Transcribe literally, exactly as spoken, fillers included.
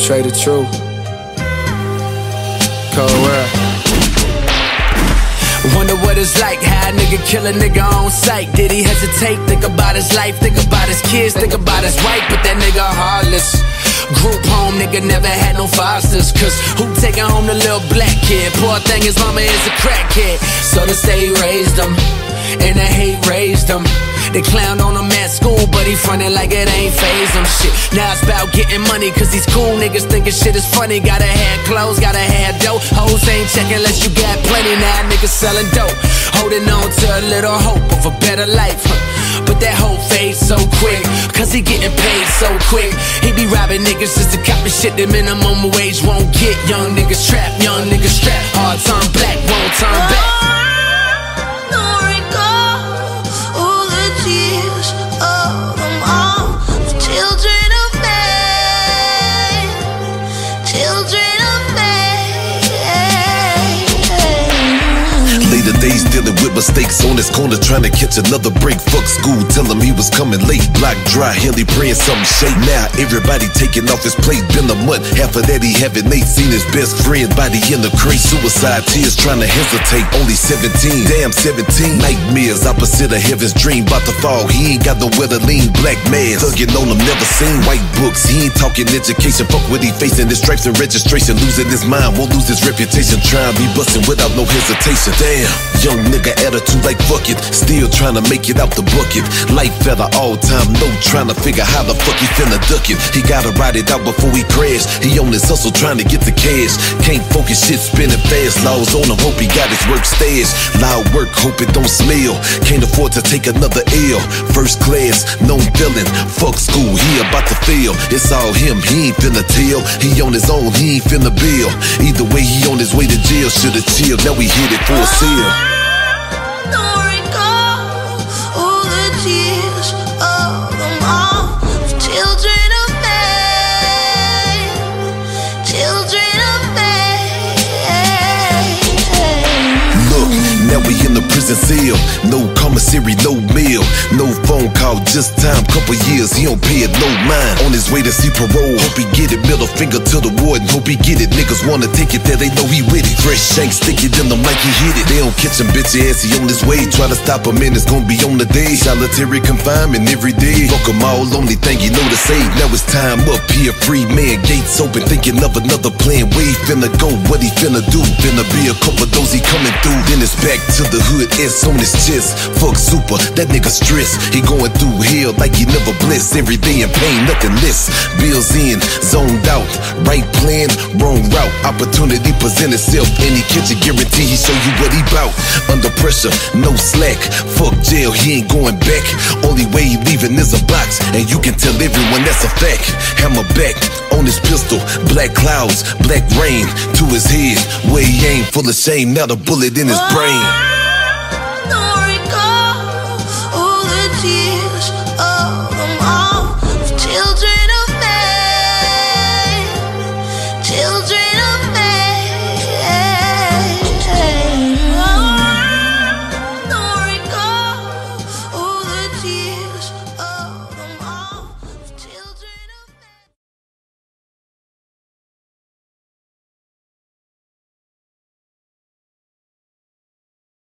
Trae the truth. Cold world. Wonder what it's like, how a nigga kill a nigga on sight. Did he hesitate? Think about his life, think about his kids, think about his wife, but that nigga heartless. Group home, nigga never had no fosters. Cause who taking home the little black kid? Poor thing, his mama is a crackhead. So they say he raised him, and the hate raised him. They clown on him at school, but he frontin' like it ain't phased him. Shit, now it's about getting money, cause these cool niggas thinking shit is funny. Gotta have clothes, gotta have dope. Hoes ain't checking unless you got plenty. Now niggas selling dope, holding on to a little hope of a better life, huh? But that hope fades so quick, cause he getting paid so quick. He be robbing niggas just to copy shit the minimum wage won't get. Young niggas trapped, young niggas strapped. Hard turn black, won't turn back. Later days dealing with mistakes on his corner, trying to catch another break. Fuck school, tell him he was coming late. Block dry, Haley praying something shake. Now everybody taking off his plate. Been a month, half of that he haven't ate. Seen his best friend body in the crate. Suicide tears trying to hesitate. Only seventeen, damn seventeen. Nightmares opposite of heaven's dream. About to fall, he ain't got nowhere to lean. Black mask, thugging on him, never seen. White books, he ain't talking education. Fuck what he facing, his stripes and registration. Losing his mind, won't lose his reputation. Trying to be busting without no hesitation. Damn, young nigga attitude like fuck it. Still trying to make it out the bucket. Life at an all-time low, trying to figure how the fuck he finna duck it. He gotta ride it out before he crash. He on his hustle trying to get the cash. Can't focus, shit spinning fast. Laws on him, hope he got his work stashed. Loud work, hope it don't smell. Can't afford to take another L. First class, known villain. Fuck school, he about to fail. It's all him, he ain't finna tell. He on his own, he ain't finna bail. Either way, he on his way to jail. Should've chilled, now we hit it for a seal. Now we in the prison cell, no commissary, no meal, no phone call, just time, couple years, he don't pay it, no mind. On his way to see parole, hope he get it, middle finger to the warden, hope he get it. Niggas wanna take it there, they know he with it. Fresh shank, stick it in them like he hit it. They don't catch him, bitch ass, he on his way. Try to stop him, man, it's gonna be on the day. Solitary confinement every day. Fuck him all, only thing you know to say. Now it's time up here, free man, gates open, thinking of another plan. Where he finna go, what he finna do? Finna be a couple those he coming through, then it's back to the hood, S on his chest. Fuck super, that nigga stress. He going through hell like he never bliss. Every day in pain, nothing less. Bills in, zoned out. Right plan, wrong route. Opportunity present itself. Any kitchen guarantee he show you what he bout. Under pressure, no slack. Fuck jail, he ain't going back. Only way he leaving is a box, and you can tell everyone that's a fact. Hammer back on his pistol. Black clouds, black rain to his head. Where he ain't full of shame, now the bullet in his brain.